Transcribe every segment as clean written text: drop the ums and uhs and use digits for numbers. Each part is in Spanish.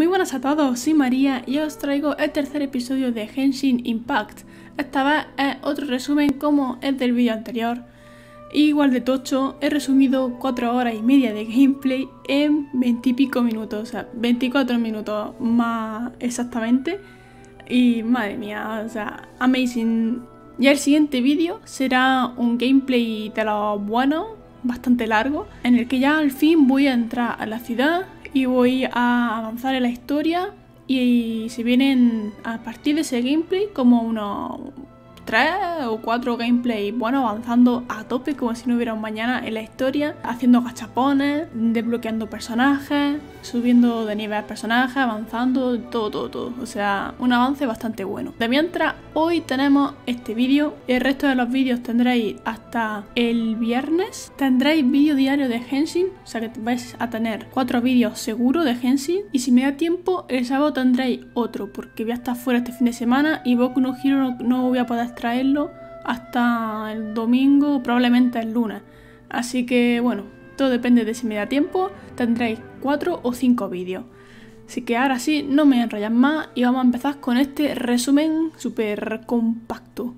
Muy buenas a todos, soy María y os traigo el tercer episodio de Genshin Impact. Esta vez es otro resumen como el del vídeo anterior. Igual de tocho, he resumido 4 horas y media de gameplay en 20 y pico minutos, o sea, 24 minutos más exactamente. Y madre mía, o sea, amazing. Ya el siguiente vídeo será un gameplay de los buenos, bastante largo, en el que ya al fin voy a entrar a la ciudad y voy a avanzar en la historia y se vienen a partir de ese gameplay como unos 3 o 4 gameplays, bueno, avanzando a tope como si no hubiera un mañana en la historia, haciendo gachapones, desbloqueando personajes, subiendo de nivel personajes, avanzando, todo, o sea, un avance bastante bueno. De mientras, hoy tenemos este vídeo, el resto de los vídeos tendréis hasta el viernes, tendréis vídeo diario de Genshin, o sea que vais a tener 4 vídeos seguros de Genshin, y si me da tiempo, el sábado tendréis otro, porque voy a estar fuera este fin de semana y Boku no Hero no voy a poder traerlo hasta el domingo, probablemente el lunes. Así que bueno, todo depende de si me da tiempo, tendréis 4 o 5 vídeos. Así que ahora sí, no me enrollan más y vamos a empezar con este resumen súper compacto.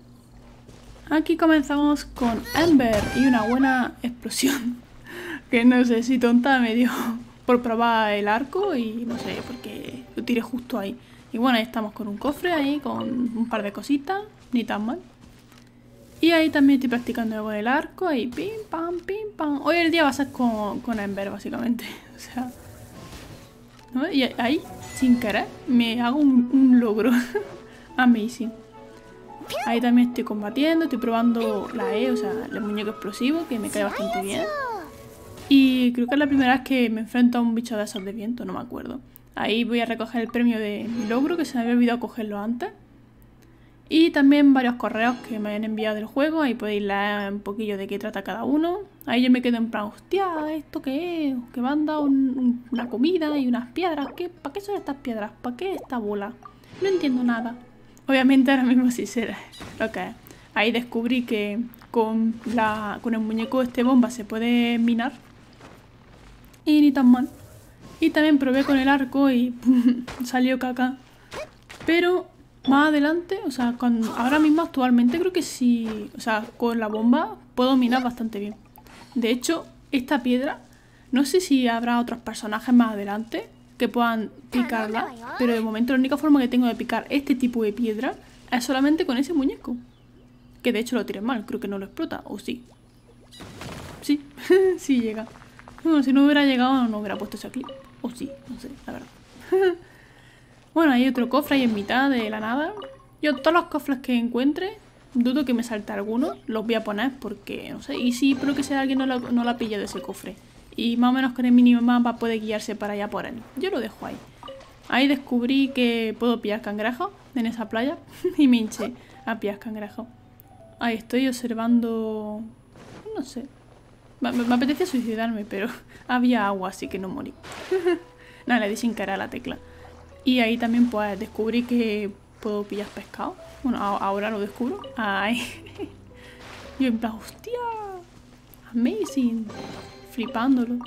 Aquí comenzamos con Ember y una buena explosión. Que no sé si tonta me dio por probar el arco y no sé, porque lo tiré justo ahí. Y bueno, ahí estamos con un cofre ahí, con un par de cositas, ni tan mal. Y ahí también estoy practicando con el arco, ahí pim pam, pim pam. Hoy el día va a ser con Ember, básicamente. O sea, ¿no? Y ahí, sin querer, me hago un logro. Amazing. Ahí también estoy combatiendo, estoy probando la E, o sea, el muñeco explosivo, que me cae bastante bien. Y creo que es la primera vez que me enfrento a un bicho de esos de viento, no me acuerdo. Ahí voy a recoger el premio de mi logro, que se me había olvidado cogerlo antes. Y también varios correos que me han enviado del juego, ahí podéis leer un poquillo de qué trata cada uno. Ahí yo me quedo en plan, hostia, ¿esto qué es? Que me han dado una comida y unas piedras. ¿Para qué son estas piedras? ¿Para qué esta bola? No entiendo nada. Obviamente ahora mismo sí sé lo que es. Ahí descubrí que con el muñeco este bomba se puede minar. Y ni tan mal. Y también probé con el arco y salió caca. Pero más adelante, o sea, ahora mismo actualmente creo que sí, o sea, con la bomba puedo minar bastante bien. De hecho, esta piedra, no sé si habrá otros personajes más adelante que puedan picarla, pero de momento la única forma que tengo de picar este tipo de piedra es solamente con ese muñeco. Que de hecho lo tiré mal, creo que no lo explota, o sí. Sí, sí llega. Bueno, si no hubiera llegado no hubiera puesto ese clip. O sí, no sé, la verdad. Bueno, hay otro cofre ahí en mitad de la nada. Yo todos los cofres que encuentre, dudo que me salte alguno, los voy a poner porque, no sé, y sí, pero que sea alguien no la pilla de ese cofre. Y más o menos con el minimapa puede guiarse para allá por él. Yo lo dejo ahí. Ahí descubrí que puedo pillar cangrejos en esa playa y me hinché a pillar cangrejos. Ahí estoy observando, no sé. Me apetecía suicidarme, pero había agua, así que no morí. No, le di sin querer a la tecla. Y ahí también pues descubrí que puedo pillar pescado. Bueno, ahora lo descubro. Ay. Yo en plan, hostia. Amazing. Flipándolo.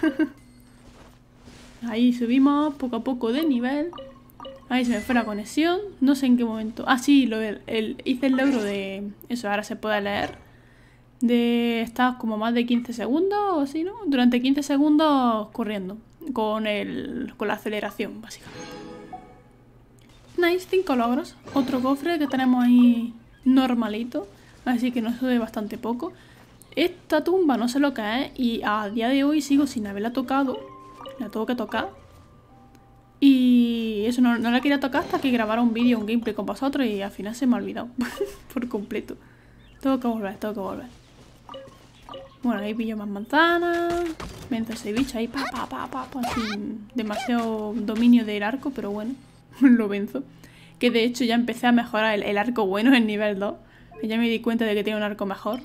Ahí subimos poco a poco de nivel. Ahí se me fue la conexión. No sé en qué momento. Ah, sí, hice el logro de... Eso, ahora se puede leer. De estar como más de 15 segundos o así, ¿no? Durante 15 segundos corriendo. Con la aceleración, básicamente. Nice, 5 logros. Otro cofre que tenemos ahí normalito. Así que nos sube bastante poco. Esta tumba no sé lo que es. Y a día de hoy sigo sin haberla tocado. La tengo que tocar. Y eso no la quería tocar hasta que grabara un vídeo, un gameplay con vosotros. Y al final se me ha olvidado. Por completo. Tengo que volver. Bueno, ahí pillo más manzanas. Vence ese bicho ahí. Sin demasiado dominio del arco, pero bueno. Lo venzo. Que de hecho ya empecé a mejorar el arco bueno en nivel 2. Ya me di cuenta de que tiene un arco mejor.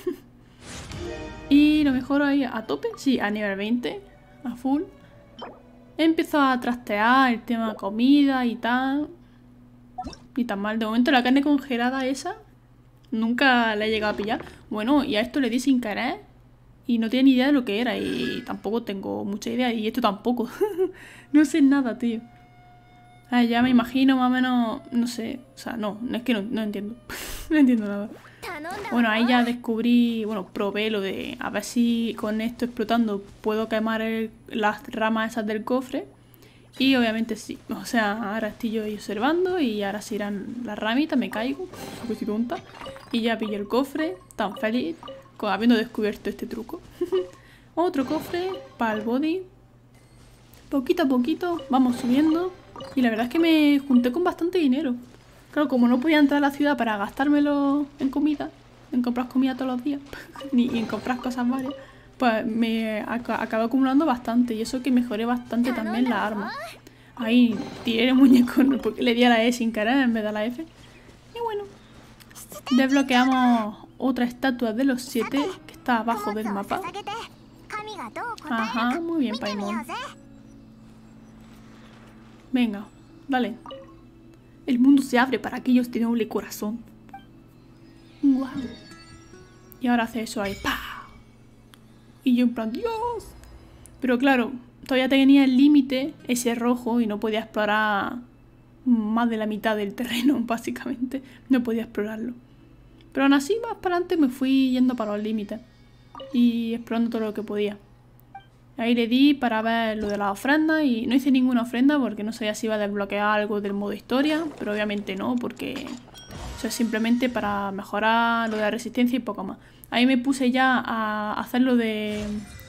Y lo mejoro ahí a tope. Sí, a nivel 20. A full. He empezado a trastear el tema de comida y tal. Ni tan mal. De momento la carne congelada esa nunca la he llegado a pillar. Bueno, y a esto le di sin querer. Y no tenía ni idea de lo que era y tampoco tengo mucha idea. Y esto tampoco. No sé nada, tío. Ya me imagino más o menos, no sé. O sea, no es que no entiendo. No entiendo nada. Bueno, ahí ya descubrí, bueno, probé lo de a ver si con esto explotando puedo quemar las ramas esas del cofre. Y obviamente sí. O sea, ahora estoy yo ahí observando y ahora se irán las ramitas, me caigo, soy tonta. Y ya pillo el cofre, tan feliz, habiendo descubierto este truco. Otro cofre para el body. Poquito a poquito vamos subiendo. Y la verdad es que me junté con bastante dinero. Claro, como no podía entrar a la ciudad para gastármelo en comida, en comprar comida todos los días, ni en comprar cosas varias, pues me acabé acumulando bastante. Y eso que mejoré bastante también la arma. Ahí tiré el muñeco porque le di a la E sin querer en vez de a la F. Y bueno, desbloqueamos otra estatua de los 7 que está abajo del mapa. Ajá, muy bien, Paimon. Venga, dale. El mundo se abre para aquellos de noble corazón. Wow. Y ahora hace eso ahí. ¡Pah! Y yo en plan, ¡Dios! Pero claro, todavía tenía el límite ese rojo y no podía explorar más de la mitad del terreno, básicamente. No podía explorarlo. Pero aún así, más para adelante me fui yendo para los límites. Y explorando todo lo que podía. Ahí le di para ver lo de las ofrendas y no hice ninguna ofrenda porque no sabía si iba a desbloquear algo del modo historia, pero obviamente no, porque eso es simplemente para mejorar lo de la resistencia y poco más. Ahí me puse ya a hacer lo de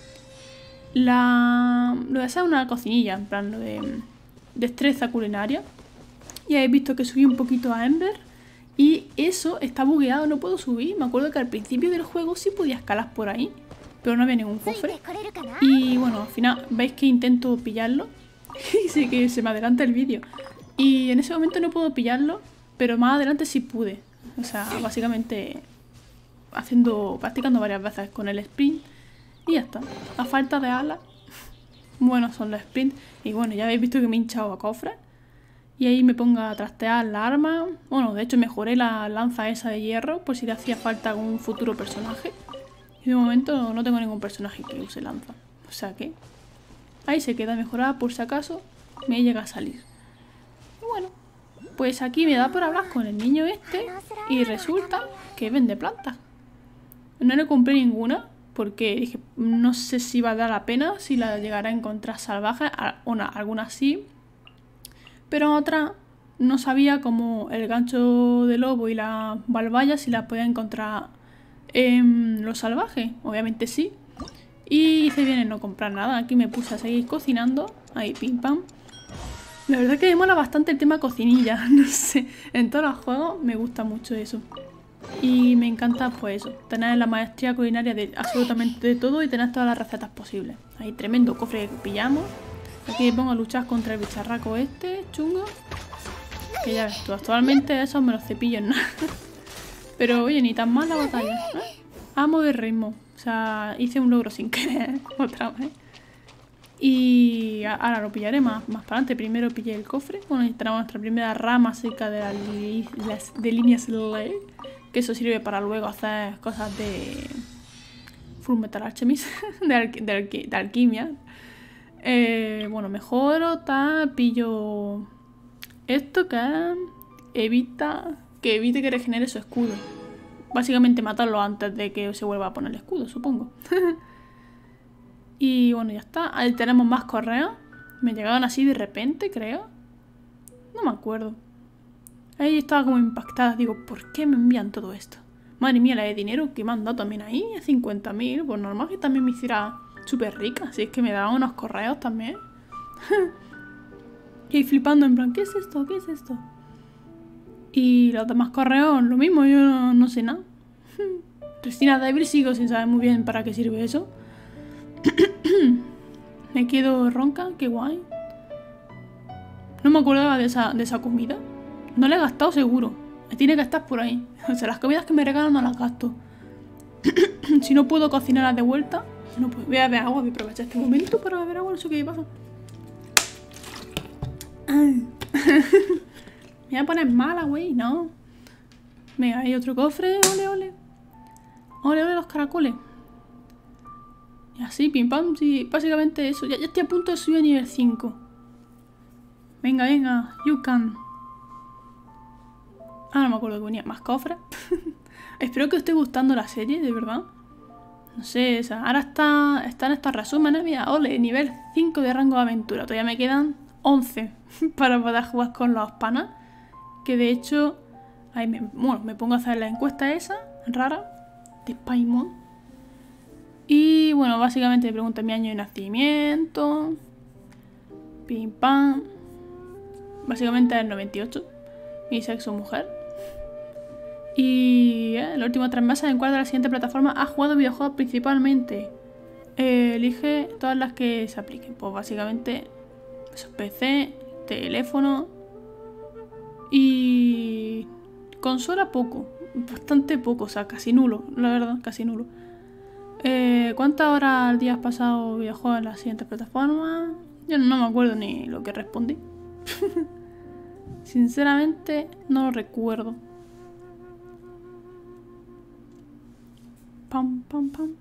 hacer una cocinilla, en plan lo de destreza culinaria. Y habéis visto que subí un poquito a Ember y eso está bugueado, no puedo subir. Me acuerdo que al principio del juego sí podía escalar por ahí, pero no había ningún cofre. Y bueno, al final veis que intento pillarlo. Y sí que se me adelanta el vídeo. Y en ese momento no puedo pillarlo, pero más adelante sí pude. O sea, básicamente practicando varias veces con el sprint. Y ya está. A falta de alas, bueno, son los sprints. Y bueno, ya habéis visto que me he hinchado a cofres. Y ahí me pongo a trastear la arma. Bueno, de hecho mejoré la lanza esa de hierro por si le hacía falta a algún futuro personaje. Y de momento no tengo ningún personaje que use lanza. O sea que ahí se queda mejorada por si acaso me llega a salir. Y bueno, pues aquí me da por hablar con el niño este y resulta que vende plantas. No le compré ninguna porque dije, no sé si va a dar la pena, si la llegará a encontrar salvaje. Algunas sí, pero otras no sabía como el gancho de lobo y la balbaya si las podía encontrar los salvajes. Obviamente sí. Y hice bien en no comprar nada. Aquí me puse a seguir cocinando. Ahí, pim pam. La verdad que me mola bastante el tema cocinilla. No sé, en todos los juegos me gusta mucho eso. Y me encanta pues eso, tener la maestría culinaria de absolutamente de todo y tener todas las recetas posibles. Ahí, tremendo cofre que pillamos. Aquí me pongo a luchar contra el bicharraco este, chungo. Que ya ves tú, actualmente esos me los cepillo en nada. Pero oye, ni tan mal la batalla, ¿eh? Amo de ritmo. O sea, hice un logro sin querer otra vez. Y ahora lo pillaré más para adelante. Primero pillé el cofre. Bueno, y tenemos nuestra primera rama cerca de de líneas LED. Que eso sirve para luego hacer cosas de Full Metal Alchemist. de alquimia. Bueno, mejoro, pillo esto que evite que regenere su escudo. Básicamente matarlo antes de que se vuelva a poner el escudo, supongo. Y bueno, ya está. Ahí tenemos más correos. Me llegaron así de repente, creo. No me acuerdo. Ahí estaba como impactada. Digo, ¿por qué me envían todo esto? Madre mía, la de dinero que me han dado también ahí. 50.000. Pues normal que también me hiciera súper rica. Así es que me daban unos correos también. Y ahí flipando en plan, ¿qué es esto? ¿Qué es esto? Y los demás correos, lo mismo, yo no sé nada. Cristina Devil sigo sin saber muy bien para qué sirve eso. Me quedo ronca, qué guay. No me acordaba de esa comida. No la he gastado seguro. Tiene que estar por ahí. O sea, las comidas que me regalan no las gasto. Si no puedo cocinarlas de vuelta, no puedo. Voy a beber agua, voy a aprovechar este momento para beber agua, no sé qué pasa. Me voy a poner mala, güey, no. Venga, hay otro cofre, ole, ole. Ole, ole, los caracoles. Y así, pim pam, sí, básicamente eso. Ya estoy a punto de subir a nivel 5. Venga, venga, you can. Ah, no me acuerdo que venía. Más cofres. Espero que os esté gustando la serie, de verdad. No sé, o sea, ahora están estos resúmenes. Mira, ole, nivel 5 de rango de aventura. Todavía me quedan 11 para poder jugar con los panas. Que de hecho, ahí me pongo a hacer la encuesta esa, rara, de Paimon. Y bueno, básicamente me pregunta mi año de nacimiento. Pim pam. Básicamente es el 98. Mi sexo mujer. Y en los últimos 3 meses, ¿en cuál de las siguientes plataformas has jugado videojuegos principalmente? Elige todas las que se apliquen. Pues básicamente eso, PC, teléfono y consola poco. Bastante poco, o sea, casi nulo, la verdad, casi nulo. ¿Cuántas horas al día has pasado videojuegos en las siguientes plataformas? Yo no me acuerdo ni lo que respondí. Sinceramente, no lo recuerdo. Pam, pam, pam.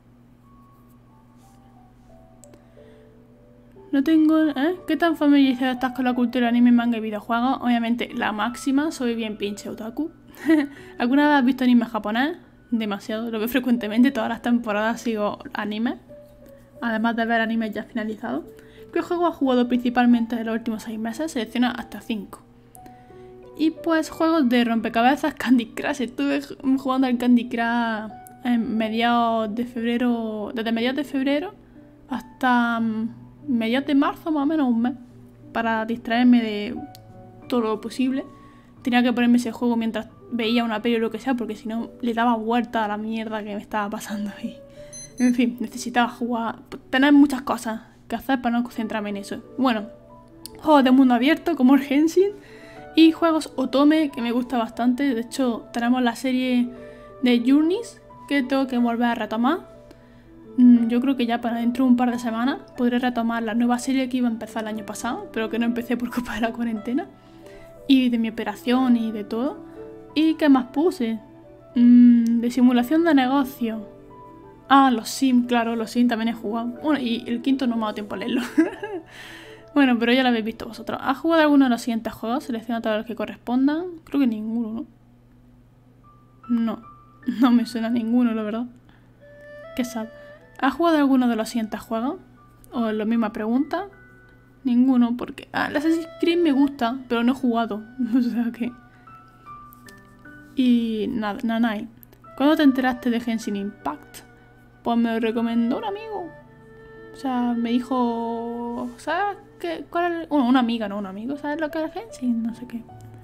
No tengo... ¿Qué tan familiarizado estás con la cultura anime, manga y videojuegos? Obviamente, la máxima. Soy bien pinche otaku. ¿Alguna vez has visto anime japonés? Demasiado. Lo veo frecuentemente. Todas las temporadas sigo anime. Además de ver animes ya finalizados. ¿Qué juego has jugado principalmente en los últimos 6 meses? Selecciona hasta 5. Y pues juegos de rompecabezas, Candy Crush. Estuve jugando al Candy Crush en mediados de febrero. Desde mediados de febrero hasta mediados de marzo, más o menos un mes. Para distraerme de todo lo posible. Tenía que ponerme ese juego mientras veía una peli o lo que sea, porque si no le daba vuelta a la mierda que me estaba pasando ahí. En fin, necesitaba jugar, tener muchas cosas que hacer para no concentrarme en eso. Bueno, juegos de mundo abierto como el Genshin y juegos Otome, que me gusta bastante. De hecho, tenemos la serie de Journeys que tengo que volver a retomar. Yo creo que ya para dentro de un par de semanas podré retomar la nueva serie que iba a empezar el año pasado, pero que no empecé por culpa de la cuarentena y de mi operación y de todo. ¿Y qué más puse? De simulación de negocio. Ah, los Sims, claro, los Sims también he jugado. Bueno, y el quinto no me ha dado tiempo a leerlo. Bueno, pero ya lo habéis visto vosotros. ¿Has jugado alguno de los siguientes juegos? Selecciona todos los que correspondan. Creo que ninguno, ¿no? No me suena ninguno, la verdad. Qué sad. ¿Has jugado alguno de los siguientes juegos? O la misma pregunta. Ninguno, porque... el Assassin's Creed me gusta, pero no he jugado. O sea que... Y nada, Nanai. ¿Cuándo te enteraste de Genshin Impact? Pues me lo recomendó un amigo. O sea, me dijo... ¿Sabes qué? ¿Cuál es? Una amiga, no un amigo. ¿Sabes lo que es Genshin? No sé qué.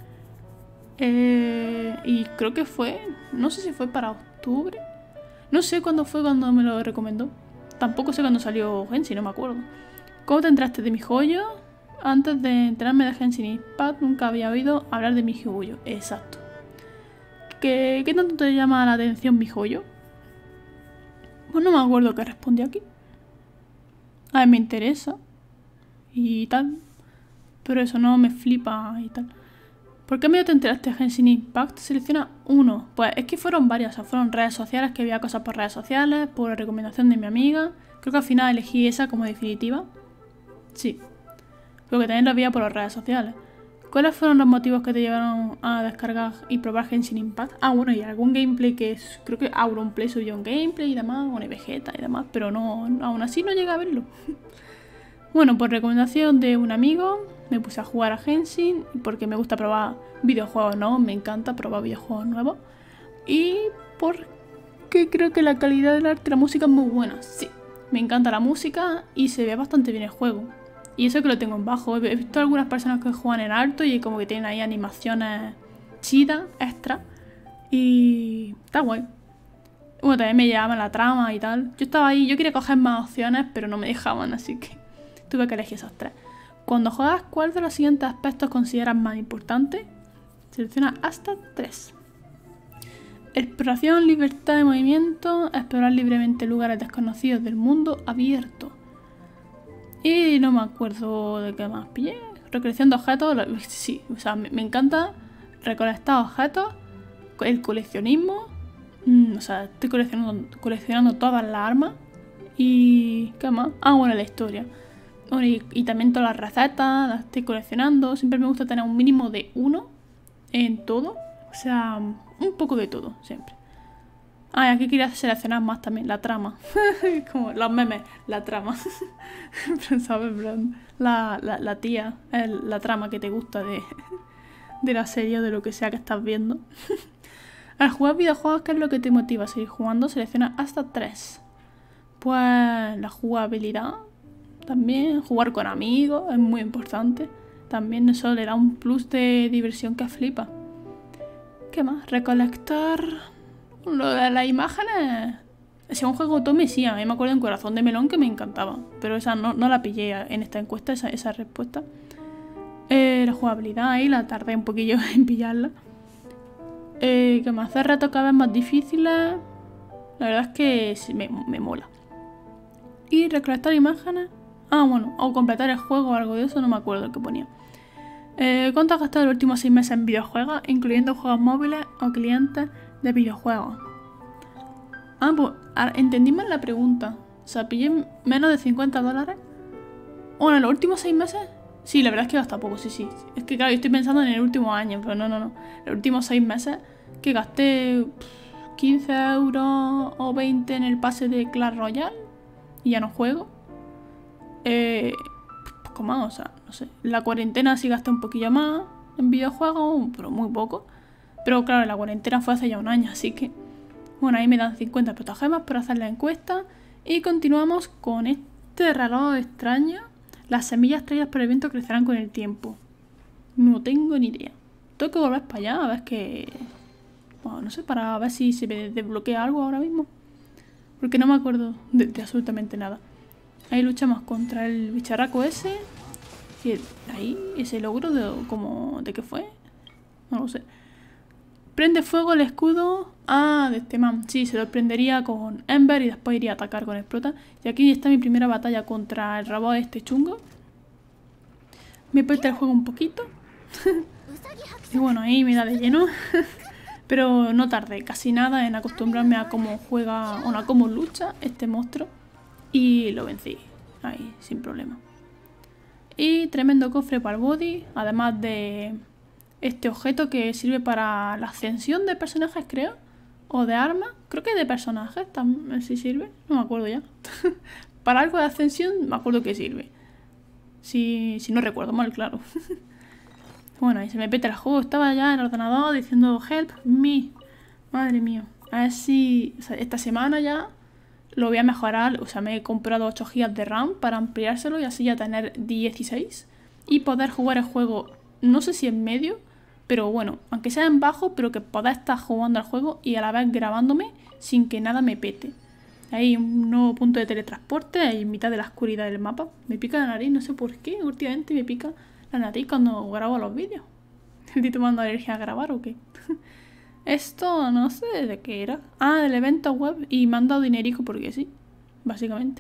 Y creo que fue... No sé si fue para octubre. No sé cuándo fue cuando me lo recomendó. Tampoco sé cuándo salió Genshin, no me acuerdo. ¿Cómo te enteraste de mi joyo? Antes de enterarme de Genshin Impact nunca había oído hablar de mi joyo. Exacto. ¿Qué tanto te llama la atención mi joyo? Pues no me acuerdo qué respondí aquí. A ver, me interesa. Y tal. Pero eso no me flipa y tal. ¿Por qué medio te enteraste de Genshin Impact? Selecciona uno. Pues es que fueron varias. O sea, fueron redes sociales, que veía cosas por redes sociales, por recomendación de mi amiga. Creo que al final elegí esa como definitiva. Sí. Pero que también la veía por las redes sociales. ¿Cuáles fueron los motivos que te llevaron a descargar y probar Genshin Impact? Ah, bueno, y algún gameplay que es... Creo que Auronplay subió un gameplay y demás, una Vegeta y demás, pero no, aún así no llegué a verlo. Bueno, por recomendación de un amigo me puse a jugar a Genshin porque me gusta probar videojuegos nuevos, me encanta probar videojuegos nuevos. Y porque creo que la calidad del arte y la música es muy buena. Sí, me encanta la música y se ve bastante bien el juego. Y eso que lo tengo en bajo. He visto algunas personas que juegan en alto y como que tienen ahí animaciones chidas, extra. Y está guay. Bueno, también me llama la trama y tal. Yo estaba ahí, yo quería coger más opciones, pero no me dejaban, así que tuve que elegir esas 3. Cuando juegas, ¿cuál de los siguientes aspectos consideras más importante? Selecciona hasta 3. Exploración, libertad de movimiento, explorar libremente lugares desconocidos del mundo abierto. Y no me acuerdo de qué más pillé. Recolección de objetos. Sí, o sea, me encanta recolectar objetos. El coleccionismo. O sea, estoy coleccionando todas las armas. Y ¿qué más? Ah, bueno, la historia. Bueno, y también todas las recetas, las estoy coleccionando. Siempre me gusta tener un mínimo de 1 en todo. O sea, un poco de todo, siempre. Ah, y aquí quería seleccionar más también, la trama. Como los memes, la trama. ¿Sabes? La tía, la trama que te gusta de la serie o de lo que sea que estás viendo. Al jugar videojuegos, ¿qué es lo que te motiva a seguir jugando? Selecciona hasta 3. Pues la jugabilidad, también jugar con amigos es muy importante. También eso le da un plus de diversión que flipa. ¿Qué más? Recolectar... Lo de las imágenes... Si es un juego Tome, sí, a mí me acuerdo en Corazón de Melón que me encantaba. Pero esa no la pillé en esta encuesta, esa respuesta. La jugabilidad ahí la tardé un poquillo en pillarla. Que me hace retos cada vez más difíciles. La verdad es que sí, me mola. Y recolectar imágenes. Ah, bueno, o completar el juego o algo de eso, no me acuerdo qué ponía. ¿Cuánto has gastado los últimos 6 meses en videojuegos, incluyendo juegos móviles o clientes de videojuegos? Ah, pues entendí mal la pregunta. O sea, pillé menos de $50. Bueno, en los últimos 6 meses. Sí, la verdad es que gasta poco, sí. Es que claro, yo estoy pensando en el último año, pero no. Los últimos 6 meses que gasté 15 euros o 20 en el pase de Clash Royale y ya no juego. Poco más, o sea, no sé. La cuarentena sí gasté un poquillo más en videojuegos, pero muy poco. Pero claro, la cuarentena fue hace ya un año, así que... Bueno, ahí me dan 50 protogemas para hacer la encuesta. Y continuamos con este reloj extraño. Las semillas traídas por el viento crecerán con el tiempo. No tengo ni idea. Tengo que volver para allá a ver qué... Bueno, no sé, para ver si se me desbloquea algo ahora mismo. Porque no me acuerdo de absolutamente nada. Ahí luchamos contra el bicharraco ese. Y ahí, ese logro ¿de qué fue? No lo sé. Prende fuego el escudo. Ah, de este man. Sí, se lo prendería con Ember y después iría a atacar con Explota. Y aquí está mi primera batalla contra el robot este chungo. Me peta el juego un poquito. Y bueno, ahí me da de lleno. Pero no tardé casi nada en acostumbrarme a cómo juega, o a cómo lucha este monstruo. Y lo vencí. Ahí, sin problema. Y tremendo cofre para el body. Además de este objeto que sirve para la ascensión de personajes, creo. O de armas. Creo que de personajes también sí sirve. No me acuerdo ya. Para algo de ascensión me acuerdo que sirve. Si no recuerdo mal, claro. Bueno, ahí se me peta el juego. Estaba ya en el ordenador diciendo help me. Madre mía. A ver si... O sea, esta semana ya lo voy a mejorar. O sea, me he comprado 8 GB de RAM para ampliárselo y así ya tener 16. Y poder jugar el juego, no sé si en medio, pero bueno, aunque sea en bajo, pero que pueda estar jugando al juego y a la vez grabándome sin que nada me pete. Hay un nuevo punto de teletransporte ahí en mitad de la oscuridad del mapa. Me pica la nariz, no sé por qué. Últimamente me pica la nariz cuando grabo los vídeos. ¿Estoy tomando alergia a grabar o qué? Esto no sé de qué era. Ah, del evento web y me han dado dinerico porque sí, básicamente.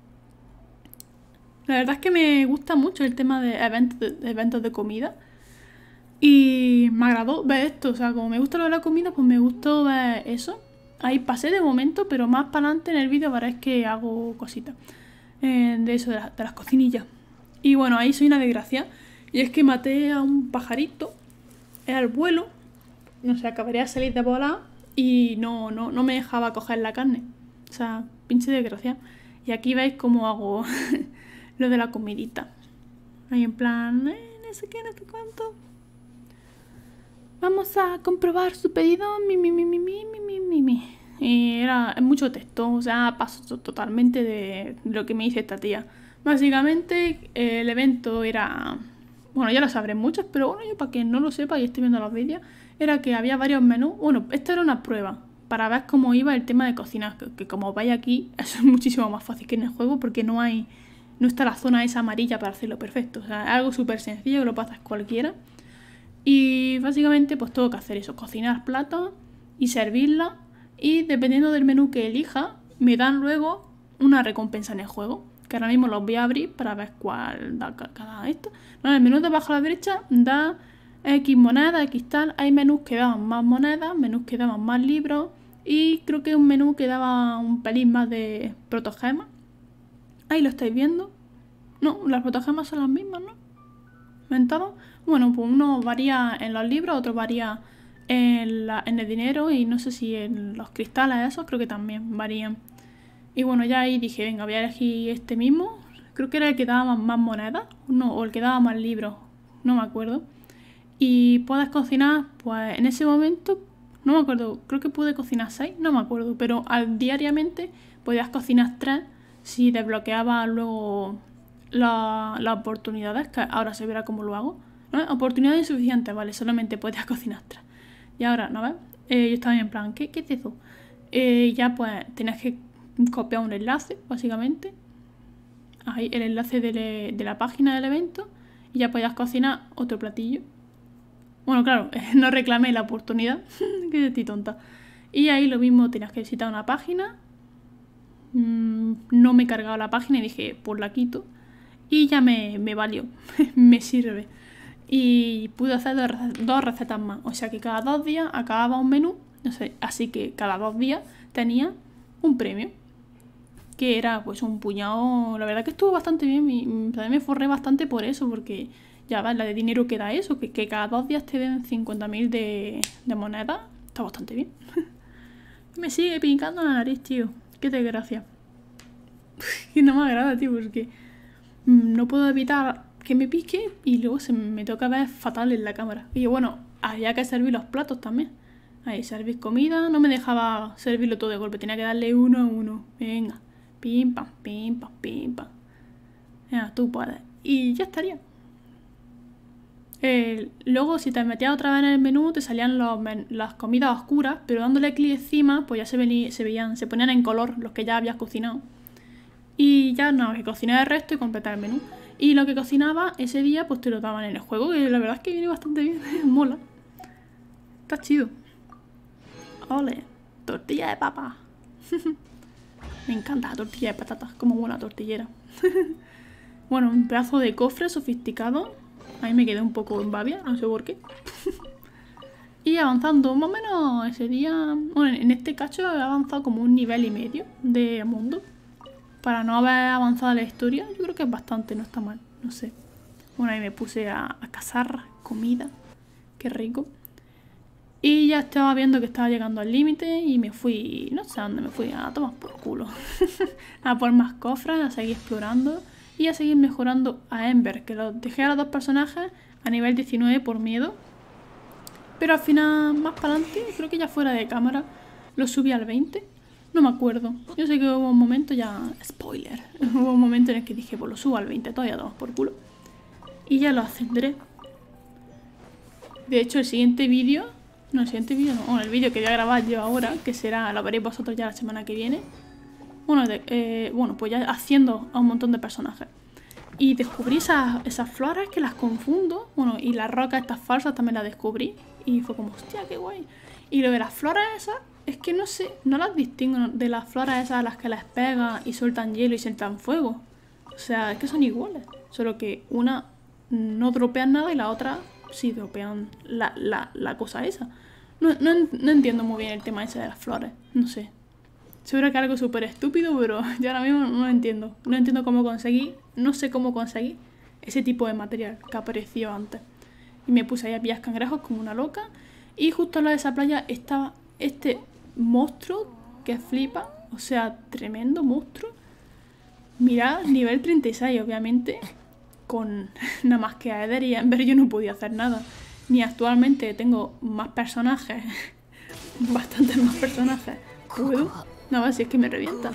La verdad es que me gusta mucho el tema de eventos de comida. Y me agradó ver esto. O sea, como me gusta lo de la comida, pues me gustó ver eso. Ahí pasé de momento, pero más para adelante en el vídeo veréis que hago cositas. De eso, de las cocinillas. Y bueno, ahí soy una desgracia. Y es que maté a un pajarito. Era el vuelo. No sé, acabaría de salir de volar. Y no me dejaba coger la carne. O sea, pinche desgracia. Y aquí veis cómo hago lo de la comidita. Ahí en plan, no sé qué, no sé cuánto. Vamos a comprobar su pedido. Y es mucho texto, o sea, paso totalmente de lo que me dice esta tía. Básicamente, el evento era... Bueno, ya lo sabré muchos, pero bueno, yo para quien no lo sepa y esté viendo los vídeos, era que había varios menús. Bueno, esta era una prueba para ver cómo iba el tema de cocinar, que como veis aquí, eso es muchísimo más fácil que en el juego porque no está la zona esa amarilla para hacerlo perfecto. O sea, es algo súper sencillo que lo puede hacer cualquiera. Y básicamente pues tengo que hacer eso, cocinar platos y servirla. Y dependiendo del menú que elija, me dan luego una recompensa en el juego. Que ahora mismo los voy a abrir para ver cuál da cada esto. No, el menú de abajo a la derecha da X monedas, X tal. Hay menús que daban más monedas, menús que daban más libros. Y creo que un menú que daba un pelín más de protogemas. Ahí lo estáis viendo. No, las protogemas son las mismas, ¿no? ¿Inventado? Bueno, pues uno varía en los libros, otro varía en el dinero y no sé si en los cristales esos creo que también varían. Y bueno, ya ahí dije, venga, voy a elegir este mismo. Creo que era el que daba más monedas, no, o el que daba más libros, no me acuerdo. Y puedes cocinar, pues en ese momento, no me acuerdo, creo que pude cocinar 6, no me acuerdo, pero diariamente podías cocinar 3 si desbloqueabas luego las oportunidades, que ahora se verá cómo lo hago. ¿No? Oportunidades insuficientes, vale, solamente podías cocinar 3. Y ahora, ¿no ves? Yo estaba en plan, ¿qué es eso? Ya pues tienes que copiar un enlace, básicamente. Ahí el enlace de la página del evento y ya podías cocinar otro platillo. Bueno, claro, no reclamé la oportunidad, que estoy tonta. Y ahí lo mismo, tenías que visitar una página. No me cargaba la página y dije, pues la quito. Y ya me valió, me sirve. Y pude hacer 2 recetas más. O sea que cada 2 días acababa un menú. No sé, así que cada 2 días tenía un premio. Que era pues un puñado. La verdad que estuvo bastante bien. También me forré bastante por eso. Porque ya ves, la de dinero que da eso. Que cada 2 días te den 50.000 de moneda. Está bastante bien. Me sigue picando la nariz, tío. Qué desgracia. Que no me agrada, tío, porque no puedo evitar que me pique y luego se me toca ver fatal en la cámara. Y bueno, había que servir los platos también. Ahí, servir comida. No me dejaba servirlo todo de golpe. Tenía que darle uno a uno. Venga. Pim, pam, pim, pam, pim, pam. Venga, tú puedes. Y ya estaría. Luego, si te metías otra vez en el menú, te salían las comidas oscuras, pero dándole clic encima, pues ya se ponían en color los que ya habías cocinado. Y ya nada, que cocinar el resto y completar el menú. Y lo que cocinaba ese día, pues te lo daban en el juego, que la verdad es que viene bastante bien, mola. Está chido. Ole, tortilla de papa. Me encanta la tortilla de patatas, como buena tortillera. Bueno, un pedazo de cofre sofisticado. Ahí me quedé un poco en babia, no sé por qué. Y avanzando, más o menos ese día... Bueno, en este cacho he avanzado como 1,5 niveles de mundo. Para no haber avanzado la historia, yo creo que es bastante, no está mal, no sé. Bueno, ahí me puse a cazar comida. Qué rico. Y ya estaba viendo que estaba llegando al límite y me fui, no sé a dónde me fui, a tomar por culo. A por más cofres, a seguir explorando y a seguir mejorando a Ember, que lo dejé a los 2 personajes a nivel 19 por miedo. Pero al final, más para adelante, creo que ya fuera de cámara, lo subí al 20. No me acuerdo. Yo sé que hubo un momento ya... Spoiler. Hubo un momento en el que dije, pues lo subo al 20, todavía tomas por culo. Y ya lo ascenderé. De hecho, el siguiente vídeo... No, el siguiente vídeo no. Bueno, el vídeo que voy a grabar yo ahora, que será... Lo veréis vosotros ya la semana que viene. Bueno, bueno, pues ya haciendo a un montón de personajes. Y descubrí esas flores que las confundo. Bueno, y las rocas estas falsas también las descubrí. Y fue como, hostia, qué guay. Y lo de las flores esas... Es que no sé, no las distingo de las flores esas a las que las pegan y sueltan hielo y sueltan fuego. O sea, es que son iguales. Solo que una no dropean nada y la otra sí dropean la cosa esa. No entiendo muy bien el tema ese de las flores. No sé. Seguro que es algo súper estúpido, pero yo ahora mismo no lo entiendo. No entiendo cómo conseguí, no sé cómo conseguí ese tipo de material que apareció antes. Y me puse ahí a pillar cangrejos como una loca. Y justo al lado de esa playa estaba este... monstruo que flipa, o sea, tremendo monstruo. Mirad, nivel 36, obviamente, con nada más que a Eder y a Ember yo no podía hacer nada. Ni actualmente tengo más personajes, bastantes más personajes. ¿Puedo? No, a ver si es que me revienta.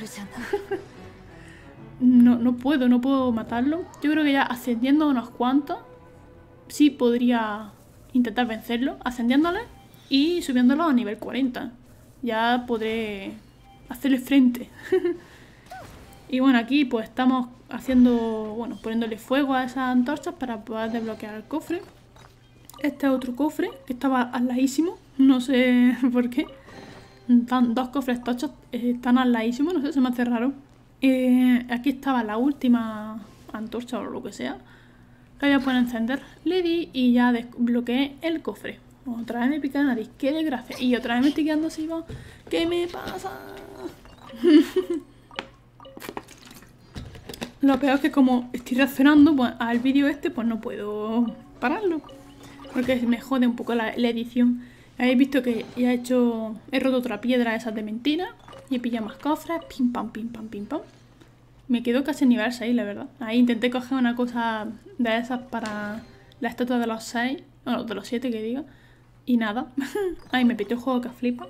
No puedo matarlo. Yo creo que ya ascendiendo unos cuantos, sí podría intentar vencerlo, ascendiéndole y subiéndolo a nivel 40. Ya podré hacerle frente. Y bueno, aquí pues estamos haciendo, bueno, poniéndole fuego a esas antorchas para poder desbloquear el cofre. Este es otro cofre que estaba al ladísimo, no sé por qué. Están 2 cofres tochos, están al ladísimo, no sé, se me hace raro. Aquí estaba la última antorcha o lo que sea. Que voy a poner a encender. Le di y ya desbloqueé el cofre. Otra vez me pica la nariz, qué desgracia. Y otra vez me estoy quedando así, ¿qué me pasa? Lo peor es que como estoy reaccionando pues, al vídeo este, pues no puedo pararlo. Porque me jode un poco la edición. Habéis visto que ya he roto otra piedra esas de mentira. Y he pillado más cofres. Pim pam, pim pam, pim pam. Me quedo casi en nivel 6, la verdad. Ahí intenté coger una cosa de esas para la estatua de los 6. Bueno, de los 7 que diga. Y nada. Ahí me pitió el juego que flipa.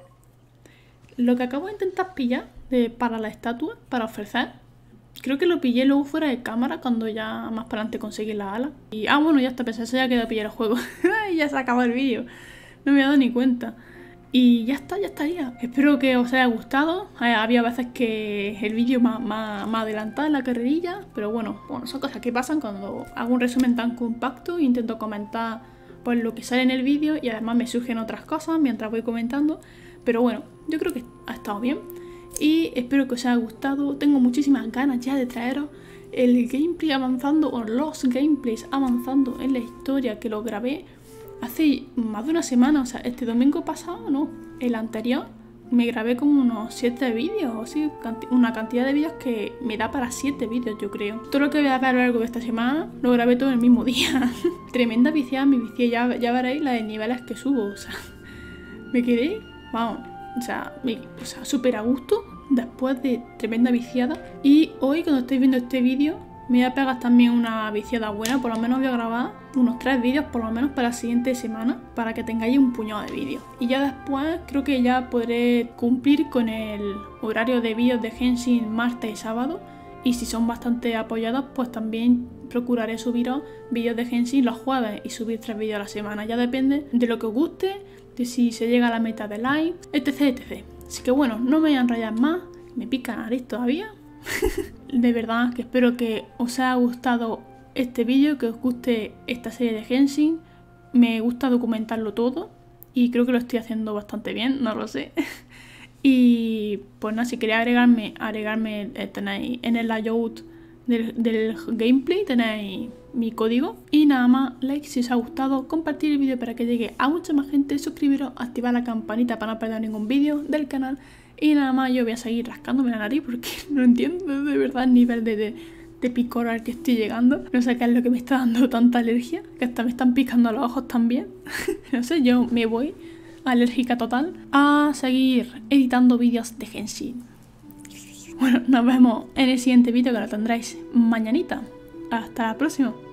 Lo que acabo de intentar pillar para la estatua, para ofrecer. Creo que lo pillé luego fuera de cámara cuando ya más para adelante conseguí la ala. Y bueno, ya está, pensé, ya quedó pillar el juego. Y ya se acabó el vídeo. No me he dado ni cuenta. Y ya está, ya estaría. Espero que os haya gustado. Había veces que el vídeo más adelantado en la carrerilla. Pero bueno, son cosas que pasan cuando hago un resumen tan compacto e intento comentar pues, lo que sale en el vídeo. Y además me surgen otras cosas mientras voy comentando. Pero bueno, yo creo que ha estado bien. Y espero que os haya gustado. Tengo muchísimas ganas ya de traeros el gameplay avanzando o los gameplays avanzando en la historia, que lo grabé hace más de una semana. O sea, este domingo pasado, no, el anterior me grabé como unos 7 vídeos o así, una cantidad de vídeos que me da para 7 vídeos, yo creo. Todo lo que voy a ver a lo largo de esta semana lo grabé todo en el mismo día. Tremenda viciada, me vicié, ya veréis la de niveles que subo. O sea, me quedé, vamos. O sea, súper a gusto después de tremenda viciada. Y hoy, cuando estéis viendo este vídeo, me voy a pegar también una viciada buena. Por lo menos voy a grabar unos 3 vídeos, por lo menos para la siguiente semana, para que tengáis un puñado de vídeos. Y ya después creo que ya podré cumplir con el horario de vídeos de Genshin martes y sábado. Y si son bastante apoyados, pues también procuraré subiros vídeos de Genshin los jueves y subir 3 vídeos a la semana. Ya depende de lo que os guste, de si se llega a la meta de likes, etc, etc. Así que bueno, no me voy a enrollar más, me pica la nariz todavía. De verdad que espero que os haya gustado este vídeo, que os guste esta serie de Genshin. Me gusta documentarlo todo y creo que lo estoy haciendo bastante bien, no lo sé. Y pues nada, si queréis agregarme tenéis en el layout del gameplay, tenéis mi código. Y nada más, like si os ha gustado, compartir el vídeo para que llegue a mucha más gente, suscribiros, activar la campanita para no perder ningún vídeo del canal. Y nada más, yo voy a seguir rascándome la nariz porque no entiendo de verdad el nivel de picor al que estoy llegando. No sé qué es lo que me está dando tanta alergia, que hasta me están picando los ojos también. No sé, yo me voy alérgica total a seguir editando vídeos de Genshin. Bueno, nos vemos en el siguiente vídeo, que lo tendréis mañanita. Hasta la próxima.